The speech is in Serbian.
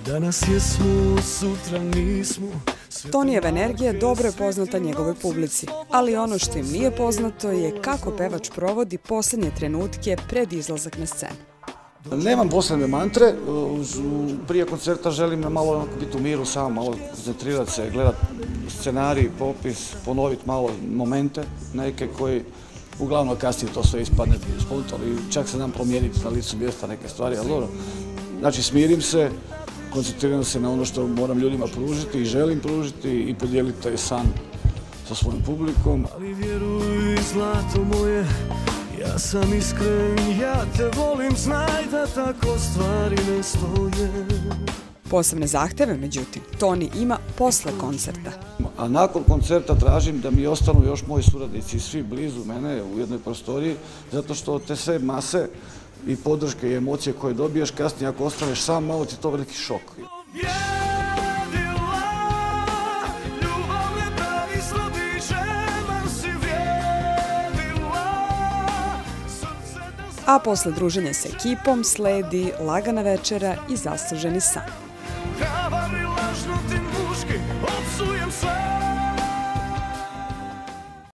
Danas jesmo, sutra nismo. Tonijeva energija dobro je poznata njegovoj publici, ali ono što im nije poznato je kako pevač provodi posljednje trenutke pred izlazak na scenu. Nemam posebne mantre, prije koncerta želim malo biti u miru sam, malo koncentrirati se, gledati scenarij, popis, ponoviti malo momente neke koji uglavnom kasnije to sve ispadne spontano i čak se nam promijeniti na licu mjesta neke stvari, ali dobro. Znači smirim se, koncentriram se na ono što moram ljudima pružiti i želim pružiti i podijeliti taj san sa svojim publikom. Ali vjeruj, zlato moje, ja sam iskren, ja te volim, znaj da tako stvari ne stoje. Posebne zahteve, međutim, Toni ima posle koncerta. A nakon koncerta tražim da mi ostanu još moji suradnici, svi blizu mene u jednoj prostoriji, zato što te sve mase i podrške i emocije koje dobiješ, kasnije ako ostaneš sam, malo ti to veliki šok. A posle druženja s ekipom sledi lagana večera i zasluženi san. Hrabar i lažno ti muški, opsujem sve.